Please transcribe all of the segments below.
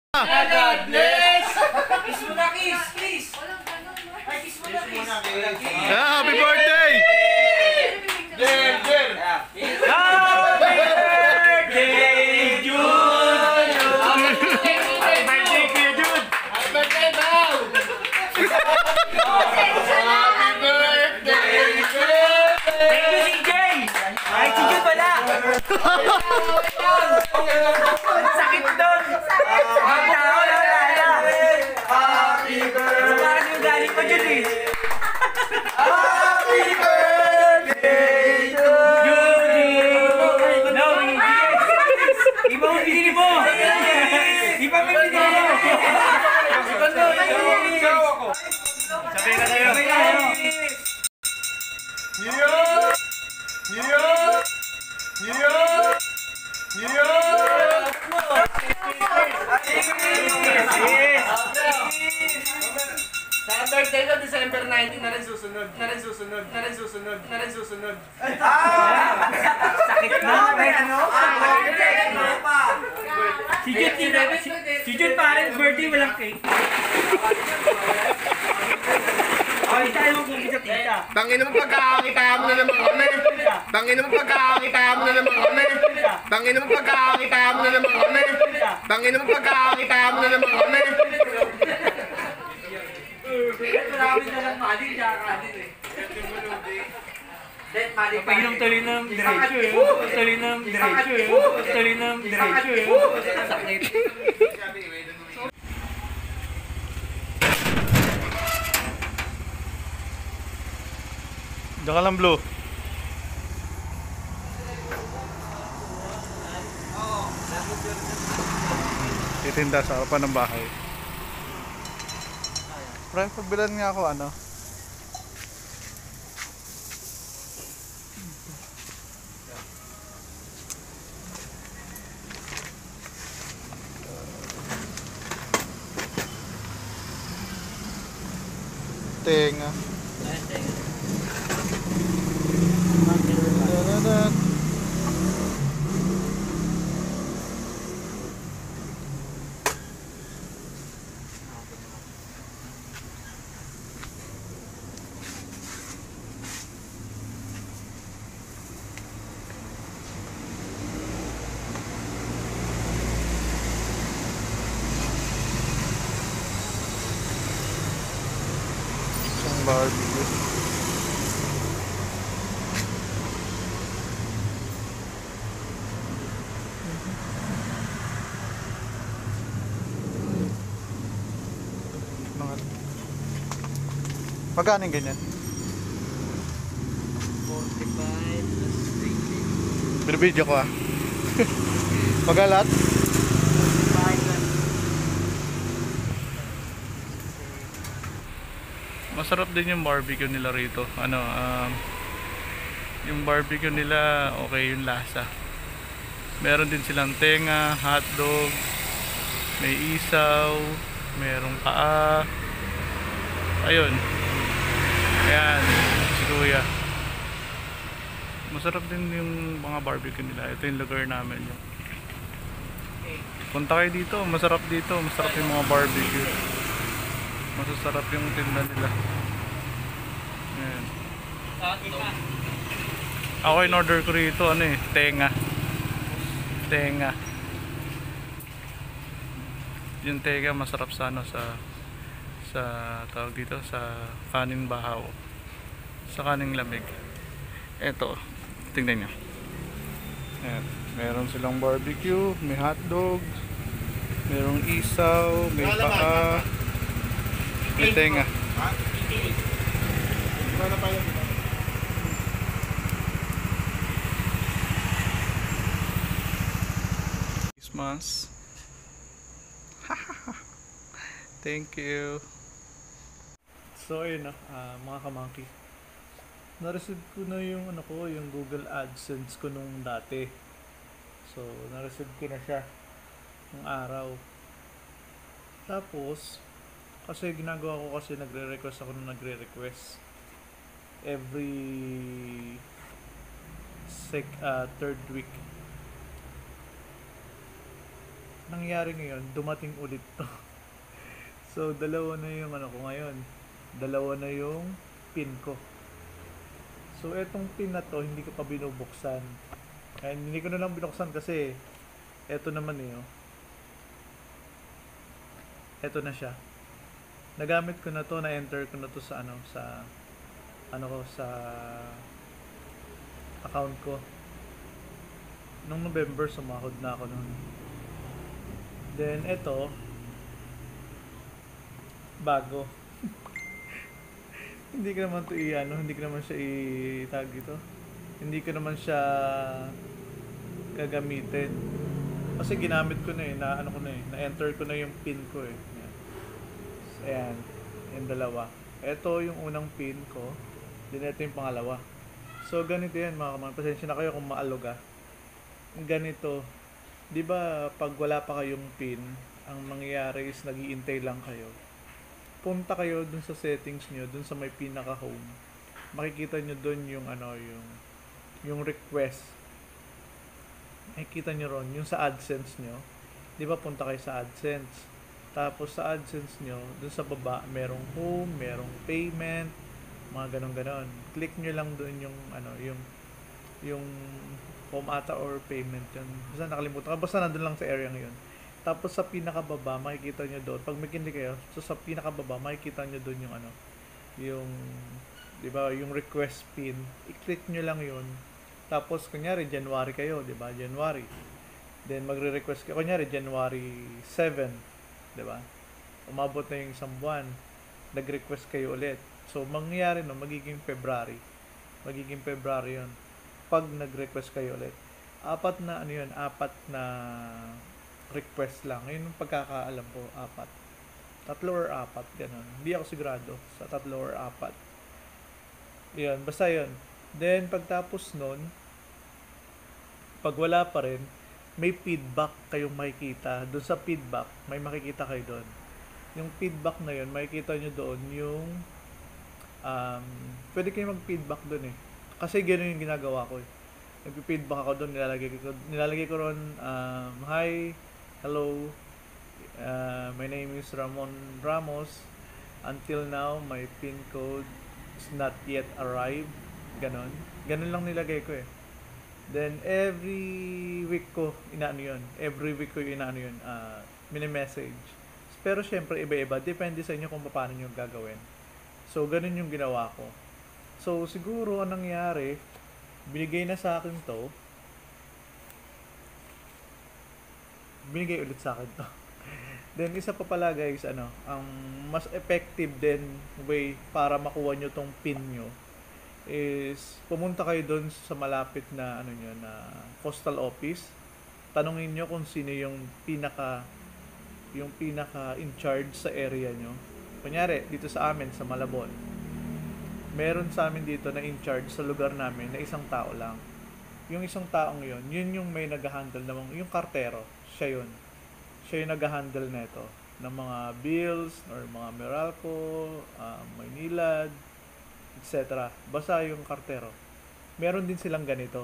God bless! Kiss mo na, kiss! Kiss! Ay, kiss mo na, kiss! Happy birthday! Der! Happy birthday, Jude! Happy birthday, Kuya Jude! Happy birthday, Bao! Happy birthday, Jude! Thank you, CJ! Ay, si Jude pala! Sakit doon! Ang tao lang lala! Happy birthday! Parang yung galing ko, Jude eh! Happy birthday, Judy! No, iba mo binili mo! Iba mo binili mo! Sabi ka tayo! New York! New York! New York! New York! Sa birthday ko, December 19, na rin susunod. Sakit na! Si Jude parang birthday walang cake. Ay, tayo mag-kita. Tangin mo pagkakakita mo na naman kami. Tangin mo pagkakakita mo na naman kami. Tangin mo pagkakakita mo na naman kami. Tangin mo pagkakakita mo na naman kami. Marami na lang mali, siya kanin eh. Painom tuloy ng diretso eh. Tuloy ng diretso eh. Tuloy ng diretso eh. Sakit. Diyan ka lang, Blue. Titinda sa harapan ng bahay. Pre, pagbilan nga ako, ano? Tenga. Da-da-da. Isang barbecue. Magkano yung ganyan? 45 plus 3. Binibidyo ko ah. Magalat? Masarap din yung barbecue nila rito. Ano, yung barbecue nila okay yung lasa. Meron din silang tenga, hotdog, may isaw, merong paa. Ayun. Ayan, si Kuya. Masarap din yung mga barbecue nila. Ito yung lugar namin yun. Punta kayo dito, masarap dito. Masarap yung mga barbecue. Masasarap yung tinda nila. Ayan. Ako in order ko rito, ano eh, tenga. Tenga. Yung tenga masarap sa ano, sa tawag dito, sa kaning bahaw, sa kaning lamig. Eto, tingnan nyo. Ayan. Meron silang barbecue, may hotdog, merong isaw, may paa, may tenga. Christmas. Thank you. So ayun na, mga kamangki, na-receive ko na yung ano ko, yung Google AdSense ko nung dati. So na-receive ko na siya nung araw. Tapos kasi ginagawa ko, kasi nagre-request ako nung nagre-request every third week. nangyari ngayon, dumating ulit to. So, dalawa na yung ano ko ngayon. Dalawa na yung pin ko. So, etong pin na to, hindi ko pa binubuksan. And hindi ko na lang binuksan kasi eto naman eh, oh. Eto na siya. Nagamit ko na to, na-enter ko na to sa sa account ko. Nung November, sumahod na ako noon. Then, eto, bago. Hindi ko naman to hindi ko naman siya itag ito. Hindi ko naman siya gagamitin. Kasi ginamit ko na eh, na-enter ko na yung pin ko eh. Ayan, yung dalawa. Ito yung unang pin ko, then ito yung pangalawa. So, ganito yan mga kaman. Pasensya na kayo kung maalog ah. Ganito, di ba pag wala pa kayong pin, ang mangyayari is nag-iintay lang kayo. Punta kayo dun sa settings nyo, dun sa may pinaka home. Makikita nyo dun yung yung request. Makikita nyo ron, yung sa AdSense nyo. Di ba punta kayo sa AdSense? Tapos sa AdSense nyo, dun sa baba, merong home, merong payment, mga ganon-ganon. Click nyo lang dun yung yung home ata or payment yun. Basta nakalimutan ka. Basta nandun lang sa area ngayon. Tapos sa pinakababa, makikita nyo doon. Pag may kindi kayo, so sa pinakababa, makikita nyo doon yung yung, di ba, yung request pin. I-click nyo lang yun. Tapos, kunyari, January kayo, di ba? January. Then, magre-request kayo. Kunyari, January 7, di ba? Umabot na yung isang buwan. Nag-request kayo ulit. So, mangyayari no, magiging February. Magiging February yun. Pag nag-request kayo ulit. Apat na request lang. Yun yung pagkakaalam ko, 4. 3 or 4, ganun. Hindi ako sigurado sa 3 or 4. Yun, basta yun. Then, pagtapos nun, pag wala pa rin, may feedback kayong makikita. Doon sa feedback, may makikita kayo doon. Yung feedback na yun, makikita nyo doon yung pwede kayo mag-feedback doon eh. Kasi gano'n yung ginagawa ko eh. Nag-feedback ako doon, nilalagay ko ron, hi, hello, my name is Ramon Ramos. Until now, my PIN code is not yet arrived. Ganon lang nilagay ko eh. Then, every week ko inaano yun. Mini-message. Pero syempre, iba-iba. Depende sa inyo kung paano nyo gagawin. So, ganun yung ginawa ko. So, siguro, anong nangyari, binigay na sa akin to. Binigay ulit sa akin to. Then, isa pa pala guys, ang mas effective din way para makuha nyo tong pin nyo is pumunta kayo doon sa malapit na na postal office. Tanungin nyo kung sino yung pinaka in charge sa area nyo. Kunyari, dito sa amin, sa Malabon, meron sa amin dito na in charge sa lugar namin na isang tao lang. Yung isang taong yun yung may nag-handle ng yung kartero. Siya yung nag-handle nito ng mga bills or mga Meralco, Maynilad, etc. Basta yung kartero. Meron din silang ganito.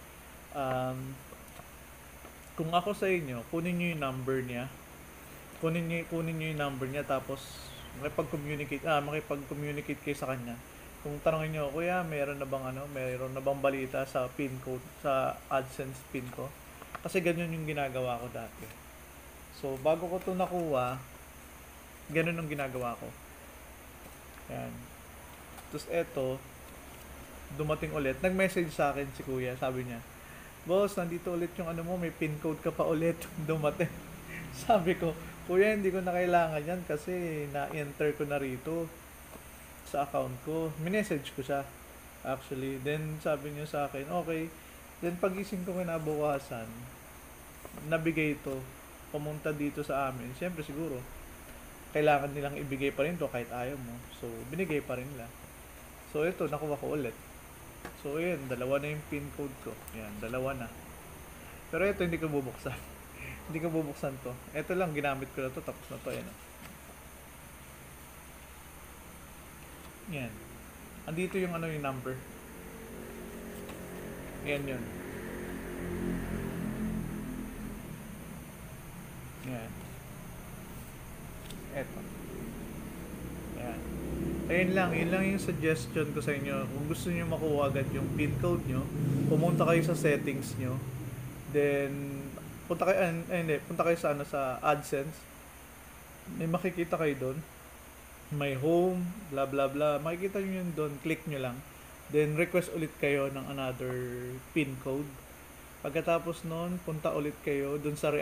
Kung ako sa inyo, kunin niyo yung number niya. Kunin niyo yung number niya tapos makipag-communicate kayo sa kanya. Kung tanongin niyo, kuya, meron na bang balita sa PIN code, sa AdSense PIN ko? Kasi ganyan yung ginagawa ko dati. So, bago ko 'to nakuha, ganun ang ginagawa ko. Yan. Tapos eto, dumating ulit. Nag-message sa akin si kuya. Sabi niya, boss, nandito ulit yung may PIN code ka pa ulit. Dumating. Sabi ko, kuya, hindi ko na kailangan yan kasi na-enter ko na rito sa account ko. Minessage ko siya, actually. Then, sabi niya sa akin, okay. Then, pagising ko kinabukasan, nabigay ito. Pumunta dito sa amin. Siyempre, siguro, kailangan nilang ibigay pa rin to kahit ayaw mo. So, binigay pa rin nila. So, ito, nakuha ko ulit. So, yun, 2 na yung PIN code ko. Yan, 2 na. Pero ito, hindi ko bubuksan. Hindi ko bubuksan to. Ito lang, ginamit ko na to. Tapos na to, yan. Yan. Andito yung yung number. Yan yun. Yan. Eto. Yan. Yun lang yung suggestion ko sa inyo. Kung gusto niyo makuha agad yung PIN code nyo, pumunta kayo sa settings nyo. Then, punta kayo sa, sa AdSense. May makikita kayo doon. May home, blah blah blah. Makikita nyo yun doon. Click nyo lang. Then, request ulit kayo ng another PIN code. Pagkatapos nun, punta ulit kayo doon sa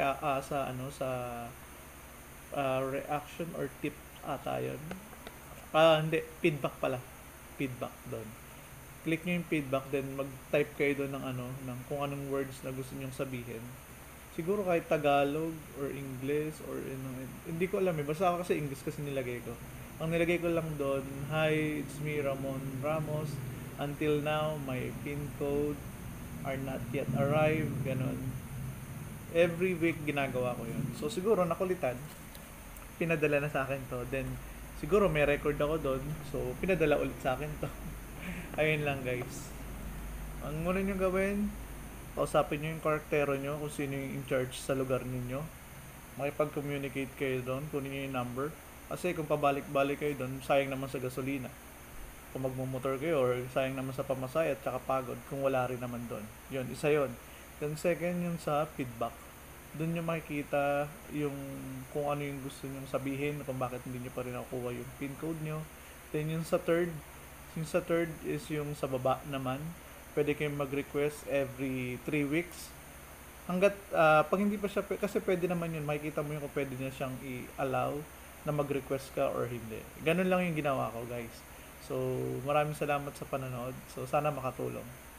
reaction or tip ata yun. Hindi, feedback pala. Feedback doon. Click nyo yung feedback, then mag-type kayo doon ng kung anong words na gusto nyong sabihin. Siguro kahit Tagalog or English or hindi ko alam basta ako kasi English kasi nilagay ko. Ang nilagay ko lang doon, "Hi, it's me, Ramon Ramos. Until now, my PIN code are not yet arrived." Ganon. Every week ginagawa ko yun. So siguro nakulitan, pinadala na sa akin to. Then siguro may record ako doon. So pinadala ulit sa akin to. Ayun lang guys. Ang muna nyo gawin, kausapin nyo yung karaktero nyo kung sino yung in charge sa lugar ninyo. Makipag-communicate kayo doon, kunin nyo yung number. Kasi kung pabalik-balik kayo doon, sayang naman sa gasolina. Kung magmumotor kayo or sayang naman sa pamasahe at saka pagod kung wala rin naman doon. Yun, isa yun. Then second, yung sa feedback. Doon nyo makikita yung kung ano yung gusto nyo sabihin, kung bakit hindi nyo pa rin nakukuha yung PIN code nyo. Then yung sa third is yung sa baba naman. Pwede kayong mag-request every 3 weeks. Hanggat, pag hindi pa siya, kasi pwede naman yun, makikita mo yung kung pwede niya siyang i-allow na mag-request ka or hindi. Ganun lang yung ginawa ko guys. So, maraming salamat sa panonood. So, sana makatulong.